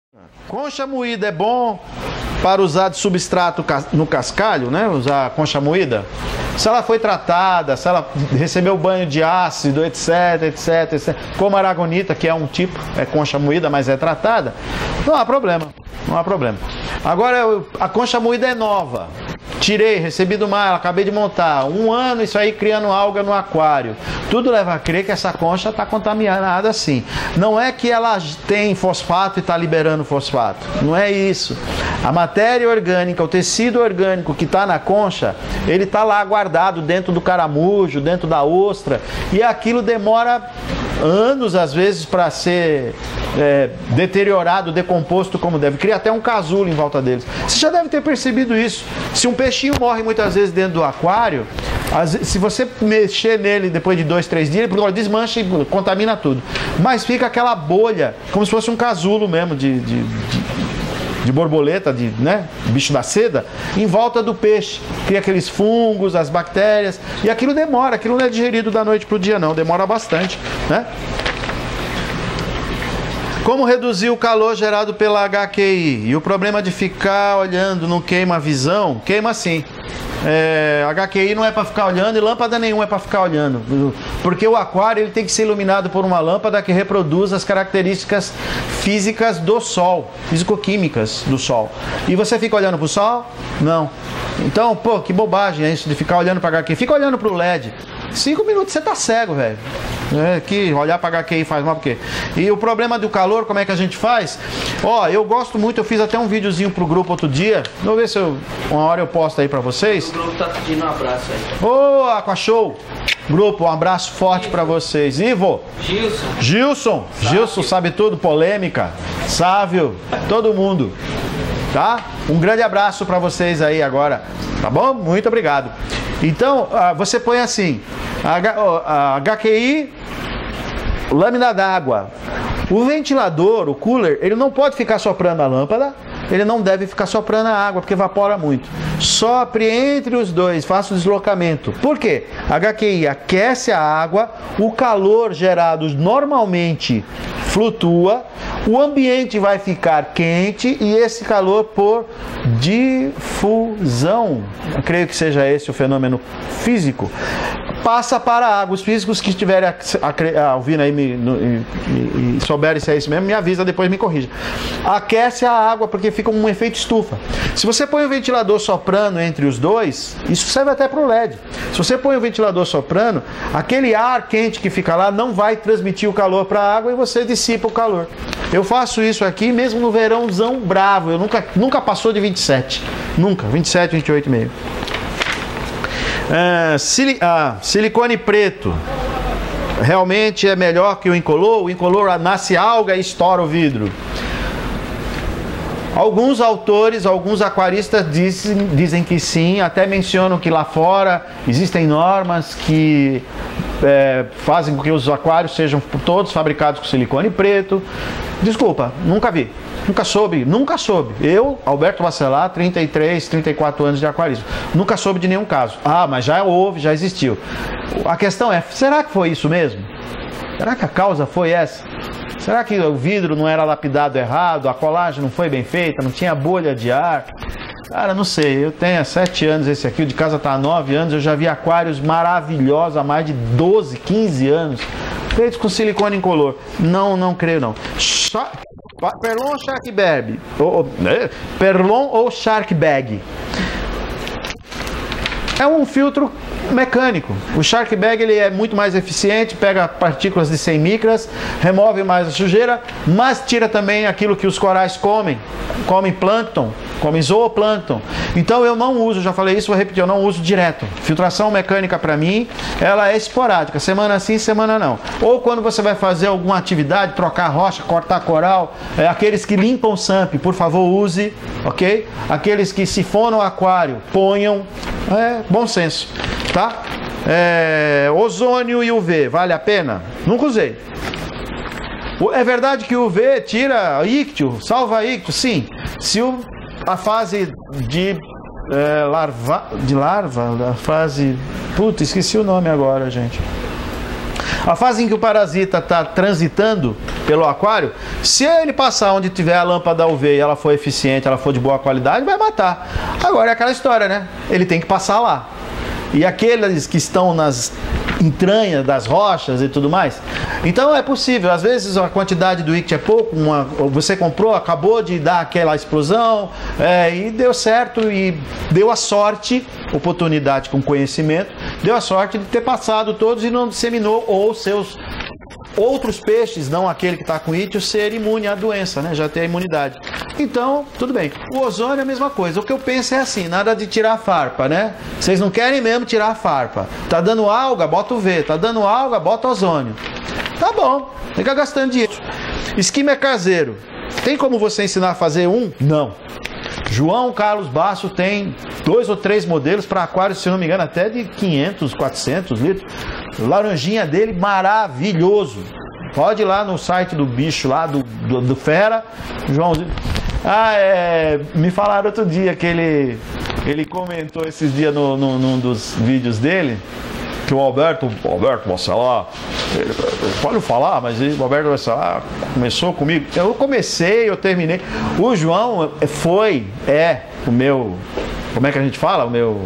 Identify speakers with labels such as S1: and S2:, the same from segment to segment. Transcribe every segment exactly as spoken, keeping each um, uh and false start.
S1: Concha moída é bom para usar de substrato no cascalho, né? Usar concha moída. Se ela foi tratada, se ela recebeu banho de ácido, etc, etc, etc. Como a aragonita, que é um tipo, é concha moída, mas é tratada, não há problema, não há problema. Agora, a concha moída é nova. Tirei, recebi do mar, acabei de montar. Um ano isso aí criando alga no aquário. Tudo leva a crer que essa concha está contaminada sim. Não é que ela tem fosfato e está liberando fosfato. Não é isso. A matéria orgânica, o tecido orgânico que está na concha, ele está lá guardado dentro do caramujo, dentro da ostra. E aquilo demora anos, às vezes, para ser é, deteriorado, decomposto como deve. Cria até um casulo em volta deles. Você já deve ter percebido isso. Se um peixinho morre muitas vezes dentro do aquário, se você mexer nele depois de dois, três dias, ele desmancha e contamina tudo. Mas fica aquela bolha, como se fosse um casulo mesmo de... de, de de borboleta, de, né, bicho da seda, em volta do peixe. Cria aqueles fungos, as bactérias, e aquilo demora, aquilo não é digerido da noite para o dia não, demora bastante, né? Como reduzir o calor gerado pela H Q I? E o problema de ficar olhando não queima a visão? Queima sim. É, H Q I não é para ficar olhando e lâmpada nenhuma é para ficar olhando, porque o aquário ele tem que ser iluminado por uma lâmpada que reproduz as características físicas do sol, físico-químicas do sol. E você fica olhando para o sol? Não. Então, pô, que bobagem é isso de ficar olhando para H Q I. Fica olhando para o L E D. Cinco minutos você tá cego, velho. É, que olhar para H Q I faz mal porque. E o problema do calor, como é que a gente faz? Ó, eu gosto muito, eu fiz até um videozinho pro grupo outro dia. Vou ver se eu, uma hora eu posto aí para vocês.
S2: O grupo tá pedindo um abraço aí.
S1: Ô, Aqua Show! Grupo, um abraço forte para vocês. Ivo!
S2: Gilson!
S1: Gilson! Gilson sabe tudo, polêmica, Sávio, todo mundo. Tá? Um grande abraço para vocês aí agora, tá bom? Muito obrigado. Então, você põe assim, a H Q I, lâmina d'água. O ventilador, o cooler, ele não pode ficar soprando a lâmpada, ele não deve ficar soprando a água, porque evapora muito. Sopre entre os dois, faça o deslocamento. Por quê? A H Q I aquece a água, o calor gerado normalmente flutua, o ambiente vai ficar quente e esse calor por difusão, eu creio que seja esse o fenômeno físico, passa para a água. Os físicos que estiverem ouvindo aí me, no, e, e, e souberem se é isso mesmo, me avisa, depois me corrija. Aquece a água porque fica um efeito estufa. Se você põe o ventilador soprando entre os dois, isso serve até para o L E D. Se você põe o ventilador soprando, aquele ar quente que fica lá não vai transmitir o calor para a água e você dissipa o calor. Eu faço isso aqui mesmo no verãozão bravo. Eu nunca, nunca passou de vinte e sete. Nunca. vinte e sete, vinte e oito e meio. É, sili ah, silicone preto. Realmente é melhor que o incolor? O incolor nasce alga e estoura o vidro. Alguns autores, alguns aquaristas dizem, dizem que sim, até mencionam que lá fora existem normas que é, fazem com que os aquários sejam todos fabricados com silicone preto. Desculpa, nunca vi, nunca soube, nunca soube. Eu, Alberto Bacelar, trinta e três, trinta e quatro anos de aquarismo, nunca soube de nenhum caso. Ah, mas já houve, já existiu. A questão é, será que foi isso mesmo? Será que a causa foi essa? Será que o vidro não era lapidado errado, a colagem não foi bem feita, não tinha bolha de ar? Cara, não sei, eu tenho há sete anos esse aqui, o de casa está há nove anos, eu já vi aquários maravilhosos há mais de doze, quinze anos, feitos com silicone incolor. Não, não creio não. Perlon ou Shark Bag? Perlon ou Shark Bag? É um filtro mecânico. O Shark Bag ele é muito mais eficiente, pega partículas de cem micras, remove mais a sujeira, mas tira também aquilo que os corais comem, comem plâncton, comem zooplâncton. Então eu não uso, já falei isso, vou repetir, eu não uso direto. Filtração mecânica para mim, ela é esporádica, semana sim, semana não. Ou quando você vai fazer alguma atividade, trocar rocha, cortar coral, é, aqueles que limpam S A M P, por favor use, ok? Aqueles que sifonam o aquário, ponham, é bom senso. Tá? É, ozônio e U V, vale a pena? Nunca usei. É verdade que o U V tira íctio, salva íctio? Sim. Se o, a fase de, é, larva, de larva, a fase... Puta, esqueci o nome agora, gente. A fase em que o parasita está transitando pelo aquário, se ele passar onde tiver a lâmpada U V e ela for eficiente, ela for de boa qualidade, vai matar. Agora é aquela história, né? Ele tem que passar lá. E aqueles que estão nas entranhas das rochas e tudo mais. Então é possível, às vezes a quantidade do ictio é pouco, uma, você comprou, acabou de dar aquela explosão é, e deu certo e deu a sorte, oportunidade com conhecimento, deu a sorte de ter passado todos e não disseminou, ou seus outros peixes, não aquele que está com ictio, ser imune à doença, né? Já ter a imunidade. Então, tudo bem. O ozônio é a mesma coisa. O que eu penso é assim, nada de tirar a farpa, né? Vocês não querem mesmo tirar a farpa. Tá dando alga, bota o V. Tá dando alga, bota ozônio. Tá bom, fica gastando dinheiro. Esquema é caseiro. Tem como você ensinar a fazer um? Não. João Carlos Basso tem dois ou três modelos para aquários, se não me engano, até de quinhentos, quatrocentos litros. Laranjinha dele, maravilhoso. Pode ir lá no site do bicho lá, do, do, do Fera. Joãozinho. Ah, é. Me falaram outro dia que ele, ele comentou esses dias no, no, num dos vídeos dele. Que o Alberto, o Alberto Bacelar, ele, pode falar, mas o Alberto Bacelar começou comigo. Eu comecei, eu terminei. O João foi, é, o meu, como é que a gente fala? O meu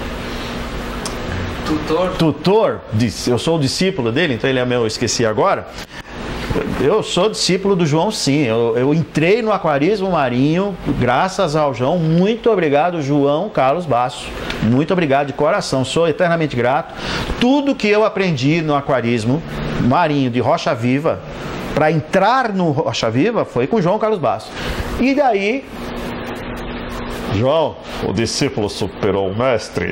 S2: tutor.
S1: Tutor, eu sou o discípulo dele, então ele é meu, eu esqueci agora. Eu sou discípulo do João, sim. Eu, eu entrei no aquarismo marinho graças ao João. Muito obrigado, João Carlos Basso. Muito obrigado de coração. Sou eternamente grato. Tudo que eu aprendi no aquarismo marinho de Rocha Viva, para entrar no Rocha Viva, foi com o João Carlos Basso. E daí... João, o discípulo superou o mestre.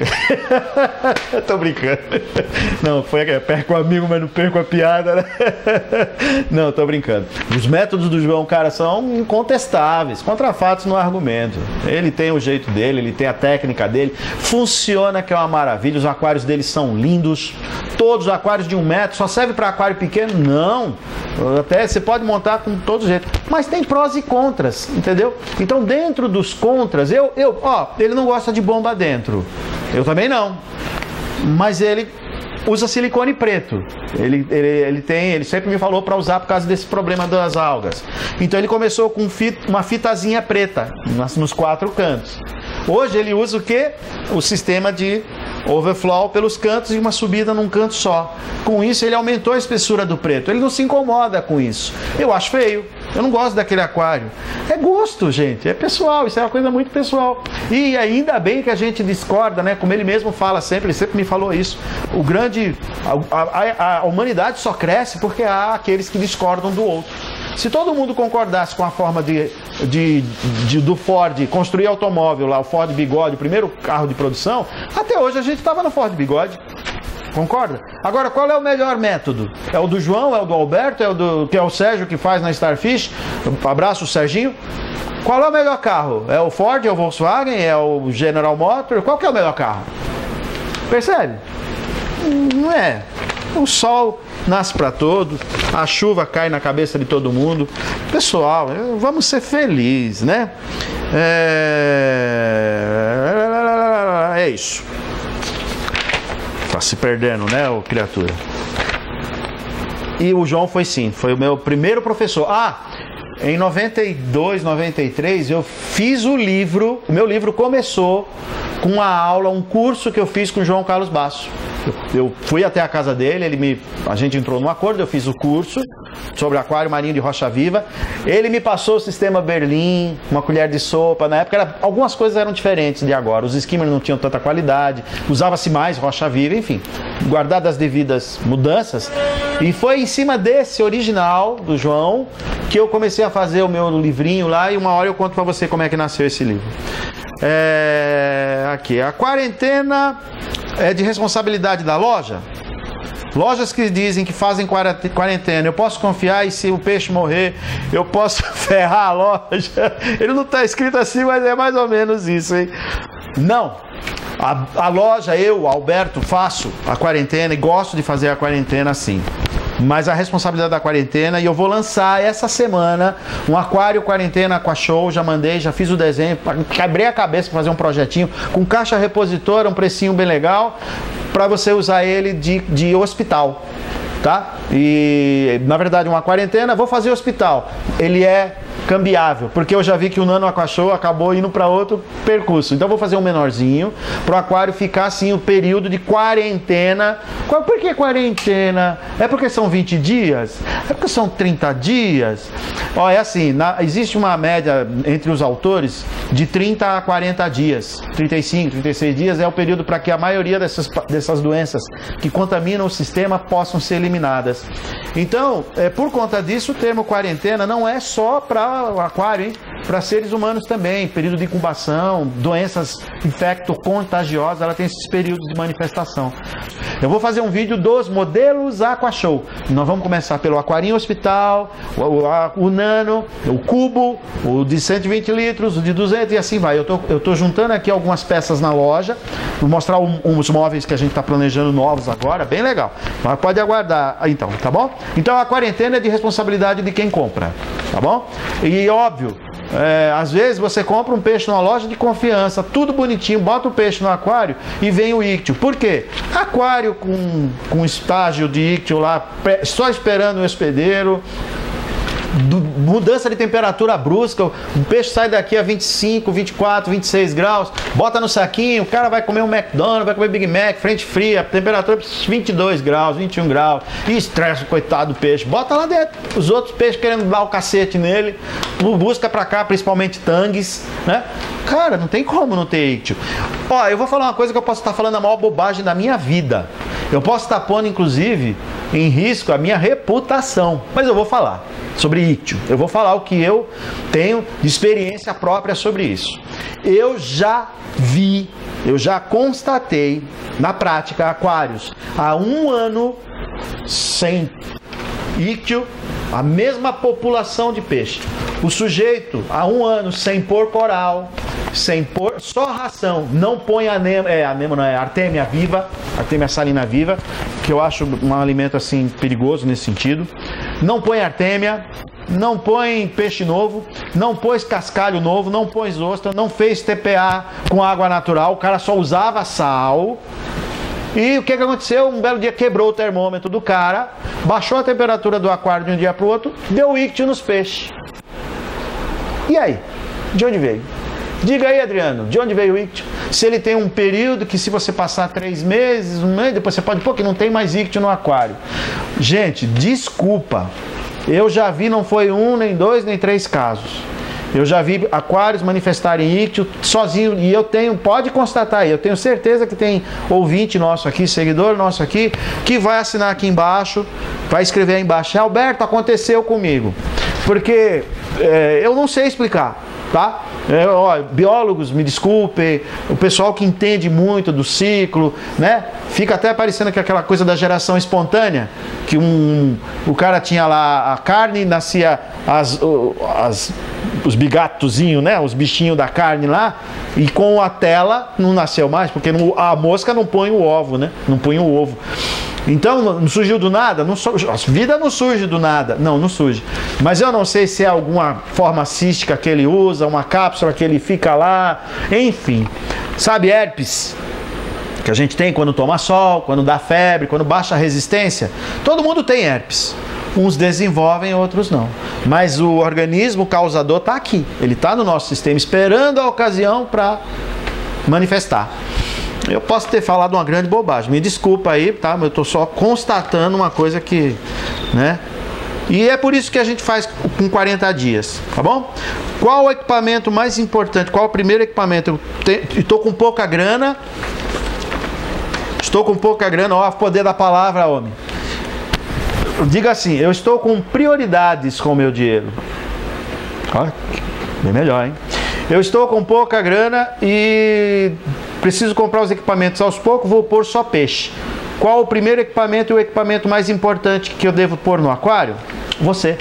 S1: Tô brincando. Não, foi que perco o amigo, mas não perco a piada, né? Não, tô brincando. Os métodos do João, cara, são incontestáveis. Contra fatos no argumento. Ele tem o jeito dele, ele tem a técnica dele. Funciona, que é uma maravilha. Os aquários dele são lindos. Todos os aquários de um metro. Só serve para aquário pequeno? Não. Até você pode montar com todo jeito. Mas tem prós e contras, entendeu? Então, dentro dos contras, eu Eu, ó, ele não gosta de bomba dentro. Eu também não. Mas ele usa silicone preto. Ele, ele, ele tem, ele sempre me falou para usar por causa desse problema das algas. Então ele começou com fita, uma fitazinha preta nos quatro cantos. Hoje ele usa o quê? O sistema de overflow pelos cantos e uma subida num canto só. Com isso ele aumentou a espessura do preto. Ele não se incomoda com isso. Eu acho feio. Eu não gosto daquele aquário. É gosto, gente. É pessoal. Isso é uma coisa muito pessoal. E ainda bem que a gente discorda, né? Como ele mesmo fala sempre, ele sempre me falou isso. O grande... A, a, a humanidade só cresce porque há aqueles que discordam do outro. Se todo mundo concordasse com a forma de, de, de, do Ford construir automóvel lá, o Ford Bigode, o primeiro carro de produção, até hoje a gente estava no Ford Bigode. Concorda? Agora, qual é o melhor método? É o do João? É o do Alberto? É o do que é o Sérgio que faz na Starfish? Abraço, Serginho. Qual é o melhor carro? É o Ford? É o Volkswagen? É o General Motors? Qual que é o melhor carro? Percebe? Não é. O sol nasce para todos, a chuva cai na cabeça de todo mundo. Pessoal, vamos ser felizes, né? É, é isso. Tá se perdendo, né, ô criatura? E o João foi sim, foi o meu primeiro professor. Ah, em noventa e dois, noventa e três eu fiz o livro, o meu livro começou com uma aula, um curso que eu fiz com o João Carlos Basso. Eu, eu fui até a casa dele, ele me, a gente entrou num acordo, eu fiz o curso sobre aquário marinho de Rocha Viva. Ele me passou o sistema Berlim, uma colher de sopa. Na época era, algumas coisas eram diferentes de agora. Os skimmers não tinham tanta qualidade, usava-se mais Rocha Viva, enfim, guardadas as devidas mudanças. E foi em cima desse original do João que eu comecei a fazer o meu livrinho lá, e uma hora eu conto para você como é que nasceu esse livro. É, aqui, a quarentena é de responsabilidade da loja. Lojas que dizem que fazem quarentena, eu posso confiar, e se o peixe morrer, eu posso ferrar a loja. Ele não está escrito assim, mas é mais ou menos isso, hein? Não. A, a loja, eu, Alberto, faço a quarentena e gosto de fazer a quarentena assim. Mas a responsabilidade da quarentena, e eu vou lançar essa semana um aquário quarentena Aquashow, já mandei, já fiz o desenho, quebrei a cabeça para fazer um projetinho com caixa repositora, um precinho bem legal, para você usar ele de, de hospital. tá? E, na verdade, uma quarentena, vou fazer hospital. Ele é cambiável, porque eu já vi que o Nano Aquashow acabou indo para outro percurso. Então, vou fazer um menorzinho, para o aquário ficar, assim, o período de quarentena. Por que quarentena? É porque são vinte dias? É porque são trinta dias? Ó, é assim, na, existe uma média entre os autores de trinta a quarenta dias. trinta e cinco, trinta e seis dias é o período para que a maioria dessas, dessas doenças que contaminam o sistema possam ser eliminadas. Então, é, por conta disso, o termo quarentena não é só para o aquário, hein? Para seres humanos também, período de incubação, doenças infecto-contagiosas, ela tem esses períodos de manifestação. Eu vou fazer um vídeo dos modelos Aquashow. Nós vamos começar pelo aquarinho hospital, o, o, o nano, o cubo, o de cento e vinte litros, o de duzentos e assim vai. Eu tô, eu tô juntando aqui algumas peças na loja, vou mostrar um, uns móveis que a gente está planejando novos agora, bem legal. Mas pode aguardar, então, tá bom? Então a quarentena é de responsabilidade de quem compra, tá bom? E óbvio, É, às vezes você compra um peixe numa loja de confiança, tudo bonitinho, bota o peixe no aquário e vem o íctio. Por quê? Aquário com, com estágio de íctio lá, só esperando o hospedeiro, do, mudança de temperatura brusca, o peixe sai daqui a vinte e cinco, vinte e quatro, vinte e seis graus, bota no saquinho, o cara vai comer um McDonald's, vai comer Big Mac, frente fria, temperatura vinte e dois graus, vinte e um graus, e estressa o coitado do peixe, bota lá dentro, os outros peixes querendo dar o cacete nele, busca pra cá, principalmente tangues, né? Cara, não tem como não ter íctio. Ó, eu vou falar uma coisa que eu posso estar falando a maior bobagem da minha vida, eu posso estar pondo, inclusive, em risco a minha reputação, mas eu vou falar sobre íctio. Eu vou falar o que eu tenho de experiência própria sobre isso. Eu já vi, eu já constatei na prática aquários há um ano sem íctio, a mesma população de peixe. O sujeito há um ano sem pôr coral, sem pôr só ração, não põe anema, é, anema não é, artêmia viva, artêmia salina viva, que eu acho um alimento assim perigoso nesse sentido. Não põe artêmia, não põe peixe novo, não pôs cascalho novo, não pôs ostra, não fez T P A com água natural, o cara só usava sal. E o que, que aconteceu? Um belo dia quebrou o termômetro do cara, baixou a temperatura do aquário de um dia para o outro, deu íctio nos peixes. E aí? De onde veio? Diga aí, Adriano, de onde veio o íctio? Se ele tem um período que se você passar três meses, um mês, depois você pode, pô, que não tem mais íctio no aquário. Gente, desculpa. Eu já vi, não foi um, nem dois, nem três casos. Eu já vi aquários manifestarem íctio sozinho, e eu tenho, pode constatar aí, eu tenho certeza que tem ouvinte nosso aqui, seguidor nosso aqui, que vai assinar aqui embaixo, vai escrever aí embaixo: Alberto, aconteceu comigo. Porque é, eu não sei explicar, tá? É, ó, biólogos, me desculpem, o pessoal que entende muito do ciclo, né? Fica até parecendo que aquela coisa da geração espontânea, que um, o cara tinha lá a carne, nascia as, as, os bigatozinhos, né? Os bichinhos da carne lá, e com a tela não nasceu mais, porque não, a mosca não põe o ovo, né? Não põe o ovo. Então, não surgiu do nada? Não, a vida não surge do nada. Não, não surge. Mas eu não sei se é alguma forma cística que ele usa, uma cápsula que ele fica lá, enfim. Sabe herpes? Que a gente tem quando toma sol, quando dá febre, quando baixa a resistência. Todo mundo tem herpes. Uns desenvolvem, outros não. Mas o organismo causador está aqui. Ele está no nosso sistema, esperando a ocasião para manifestar. Eu posso ter falado uma grande bobagem, me desculpa aí, tá? Mas eu estou só constatando uma coisa que, né? E é por isso que a gente faz com quarenta dias, tá bom? Qual o equipamento mais importante? Qual o primeiro equipamento? Eu estou com pouca grana, estou com pouca grana, ó, poder da palavra, homem. Diga assim: eu estou com prioridades com o meu dinheiro. Ó, bem melhor, hein? Eu estou com pouca grana e preciso comprar os equipamentos aos poucos, vou pôr só peixe. Qual o primeiro equipamento e o equipamento mais importante que eu devo pôr no aquário? Você.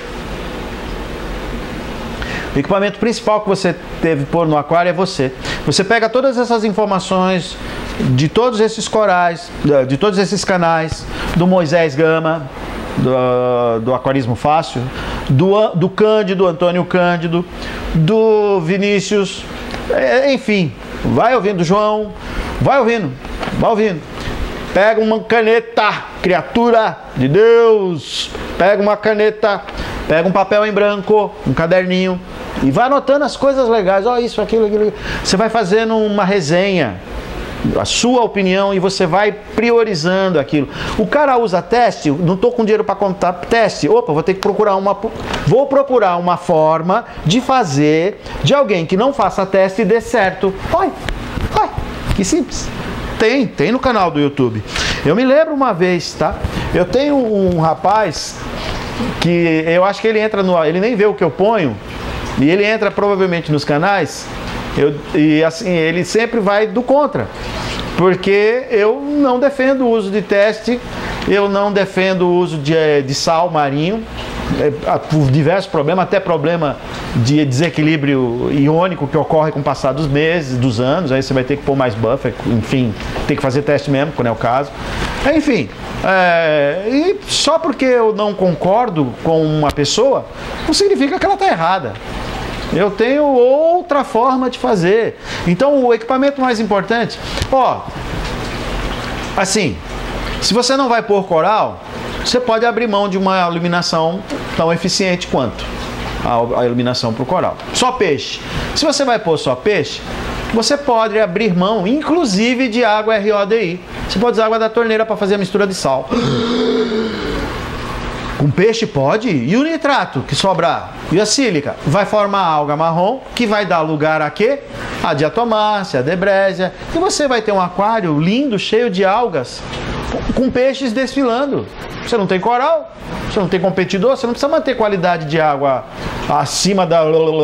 S1: O equipamento principal que você deve pôr no aquário é você. Você pega todas essas informações de todos esses corais, de todos esses canais, do Moisés Gama, do, do Aquarismo Fácil, do, do Cândido, Antônio Cândido, do Vinícius, enfim, vai ouvindo, João, vai ouvindo, vai ouvindo. Pega uma caneta, criatura de Deus. Pega uma caneta, pega um papel em branco, um caderninho e vai anotando as coisas legais. Ó, oh, isso, aquilo, aquilo. Você vai fazendo uma resenha, a sua opinião, e você vai priorizando aquilo. O cara usa teste, não estou com dinheiro para contar teste. Opa, vou ter que procurar uma. Vou procurar uma forma de fazer de alguém que não faça teste e dê certo. Olha, olha, que simples. Tem, tem no canal do YouTube. Eu me lembro uma vez, tá? Eu tenho um rapaz que eu acho que ele entra no. Ele nem vê o que eu ponho, e ele entra provavelmente nos canais. Eu, e assim, ele sempre vai do contra, porque eu não defendo o uso de teste, eu não defendo o uso de, de sal marinho, é, por diversos problemas, até problema de desequilíbrio iônico que ocorre com o passar dos meses, dos anos, aí você vai ter que pôr mais buffer, enfim, tem que fazer teste mesmo, quando é o caso. Enfim, é, e só porque eu não concordo com uma pessoa, não significa que ela está errada. Eu tenho outra forma de fazer. Então, o equipamento mais importante, ó, assim, se você não vai pôr coral, você pode abrir mão de uma iluminação tão eficiente quanto a, a iluminação para o coral. Só peixe. Se você vai pôr só peixe, você pode abrir mão, inclusive, de água R O D I. Você pode usar água da torneira para fazer a mistura de sal. Com peixe pode, e o nitrato que sobrar, e a sílica, vai formar alga marrom, que vai dar lugar a quê? A diatomácea, a debrésia, e você vai ter um aquário lindo, cheio de algas, com peixes desfilando. Você não tem coral, você não tem competidor, você não precisa manter qualidade de água acima da...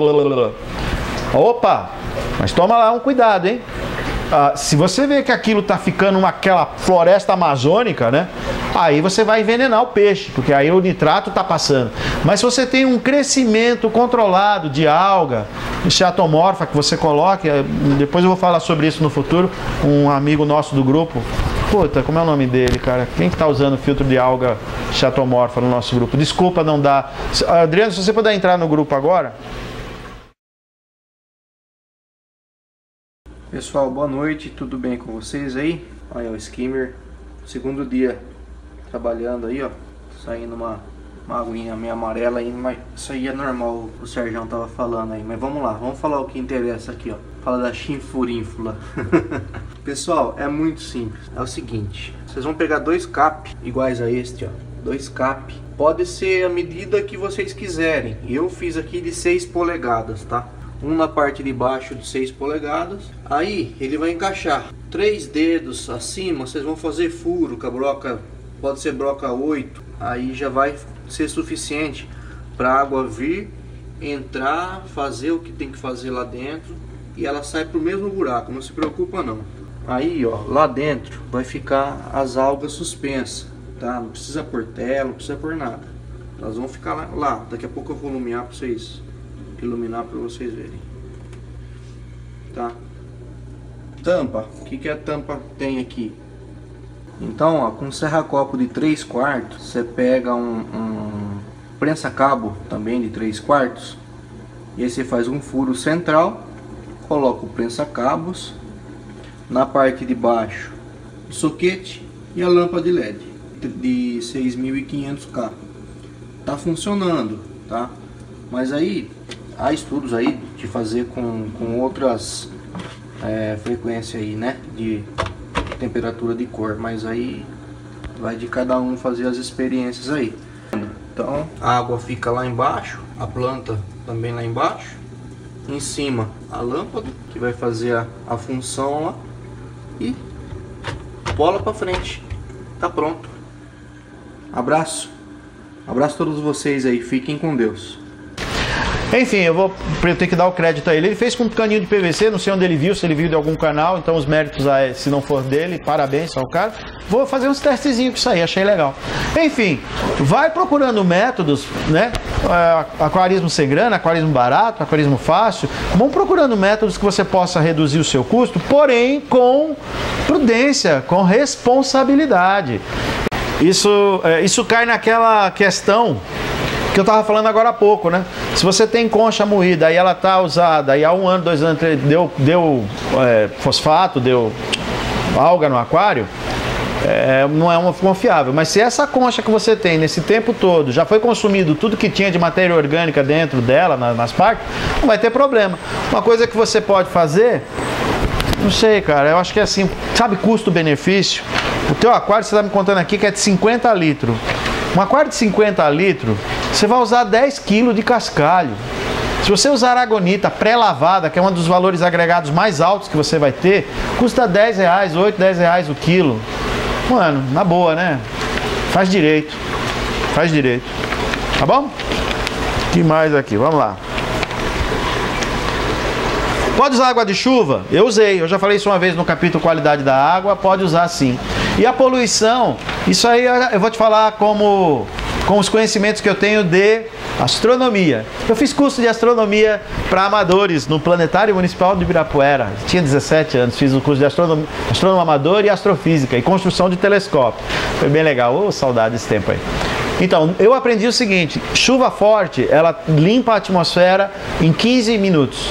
S1: Opa, mas toma lá um cuidado, hein? Ah, se você vê que aquilo está ficando uma, aquela floresta amazônica, né? Aí você vai envenenar o peixe, porque aí o nitrato está passando. Mas se você tem um crescimento controlado de alga, chatomorfa, que você coloque, depois eu vou falar sobre isso no futuro, um amigo nosso do grupo, puta, como é o nome dele, cara? Quem que está usando filtro de alga chatomorfa no nosso grupo? Desculpa não dar. Adriano, se você puder entrar no grupo agora.
S3: Pessoal, boa noite, tudo bem com vocês aí? Aí o skimmer, segundo dia trabalhando aí, ó, saindo uma, uma aguinha meio amarela aí, mas isso aí é normal, o Sérgio tava falando aí, mas vamos lá, vamos falar o que interessa aqui, ó, fala da chinfurínfula. Pessoal, é muito simples, é o seguinte, vocês vão pegar dois cap iguais a este, ó, dois cap, pode ser a medida que vocês quiserem, eu fiz aqui de seis polegadas, tá? Um na parte de baixo de seis polegadas. Aí ele vai encaixar três dedos acima. Vocês vão fazer furo com a broca, pode ser broca oito. Aí já vai ser suficiente para a água vir, entrar, fazer o que tem que fazer lá dentro, e ela sai pro mesmo buraco, não se preocupa não. Aí ó, lá dentro vai ficar as algas suspensas, tá? Não precisa pôr tela, não precisa pôr nada. Elas vão ficar lá, lá. Daqui a pouco eu vou iluminar para vocês iluminar para vocês verem, tá? Tampa, o que que a tampa tem aqui? Então, ó, com serra-copo de três quartos, você pega um, um prensa-cabo também de três quartos, e aí você faz um furo central, coloca o prensa-cabos, na parte de baixo o soquete e a lâmpada de L E D de seis mil e quinhentos K. Tá funcionando, tá? Mas aí há estudos aí de fazer com, com outras é, frequências aí, né, de temperatura de cor, mas aí vai de cada um fazer as experiências aí. Então a água fica lá embaixo, a planta também lá embaixo, em cima a lâmpada que vai fazer a, a função lá, e bola para frente, tá pronto. Abraço, abraço a todos vocês aí, fiquem com Deus.
S1: Enfim, eu vou eu tenho que dar o crédito a ele. Ele fez com um caninho de P V C, não sei onde ele viu, se ele viu de algum canal, então os méritos, a, se não for dele, parabéns ao cara. Vou fazer uns testezinhos com isso aí, achei legal. Enfim, vai procurando métodos, né? Aquarismo sem grana, aquarismo barato, aquarismo fácil. Vão procurando métodos que você possa reduzir o seu custo, porém com prudência, com responsabilidade. Isso, isso cai naquela questão que eu estava falando agora há pouco, né? Se você tem concha moída e ela está usada, e há um ano, dois anos, deu, deu é, fosfato, deu alga no aquário, é, não é uma confiável. Mas se essa concha que você tem nesse tempo todo já foi consumido tudo que tinha de matéria orgânica dentro dela, nas, nas partes, não vai ter problema. Uma coisa que você pode fazer, não sei, cara, eu acho que é assim, sabe, custo-benefício? O teu aquário, você está me contando aqui que é de cinquenta litros. Um aquário de cinquenta litros, você vai usar dez quilos de cascalho. Se você usar aragonita pré-lavada, que é um dos valores agregados mais altos que você vai ter, custa dez reais, oito, dez reais o quilo. Mano, na boa, né? Faz direito. Faz direito. Tá bom? O que mais aqui? Vamos lá. Pode usar água de chuva? Eu usei. Eu já falei isso uma vez no capítulo Qualidade da Água. Pode usar sim. E a poluição? Isso aí eu vou te falar como... com os conhecimentos que eu tenho de astronomia. Eu fiz curso de astronomia para amadores no Planetário Municipal de Ibirapuera. Tinha dezessete anos, fiz o curso de astronomia, astrônomo amador e astrofísica e construção de telescópio. Foi bem legal. Ô, saudade desse tempo aí. Então, eu aprendi o seguinte, chuva forte, ela limpa a atmosfera em quinze minutos.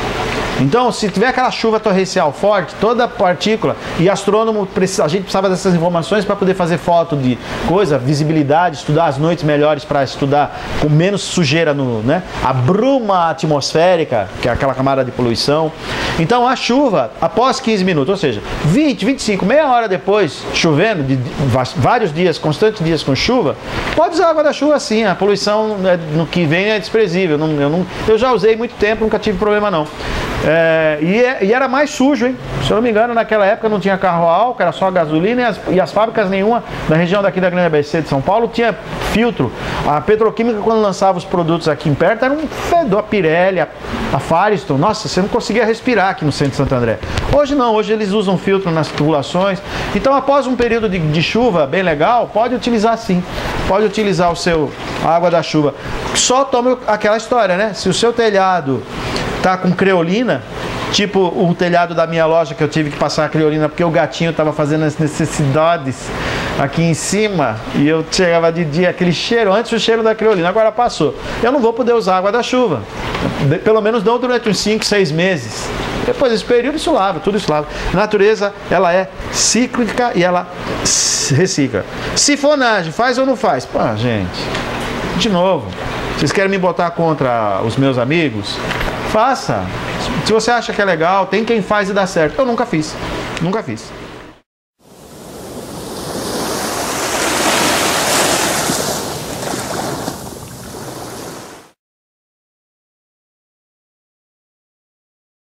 S1: Então, se tiver aquela chuva torrencial forte, toda partícula, e astrônomo, a gente precisava dessas informações para poder fazer foto de coisa, visibilidade, estudar as noites melhores para estudar com menos sujeira no, né? A bruma atmosférica, que é aquela camada de poluição. Então, a chuva, após quinze minutos, ou seja, vinte, vinte e cinco, meia hora depois, chovendo, de vários dias, constantes dias com chuva, pode usar água da chuva sim, a poluição no que vem é desprezível. Eu, não, eu, não, eu já usei muito tempo, nunca tive problema não. É, e, e era mais sujo, hein? Se eu não me engano, naquela época não tinha carro a álcool, era só gasolina e as, e as fábricas nenhuma na região daqui da Grande A B C de São Paulo tinha filtro. A petroquímica, quando lançava os produtos aqui em perto, era um fedor. A Pirelli, a, a Firestone, nossa, você não conseguia respirar aqui no centro de Santo André. Hoje não, hoje eles usam filtro nas tubulações. Então, após um período de, de chuva bem legal, pode utilizar sim. Pode utilizar o seu, a água da chuva. Só tome aquela história, né? Se o seu telhado tá com creolina, tipo o telhado da minha loja que eu tive que passar a creolina porque o gatinho estava fazendo as necessidades aqui em cima e eu chegava de dia aquele cheiro, antes o cheiro da creolina, agora passou. Eu não vou poder usar água da chuva, pelo menos não durante uns cinco, seis meses. Depois desse período isso lava, tudo isso lava. A natureza, ela é cíclica e ela recicla. Sifonagem, faz ou não faz? Pô, gente, de novo, vocês querem me botar contra os meus amigos? Faça. Se você acha que é legal, tem quem faz e dá certo. Eu nunca fiz. Nunca fiz.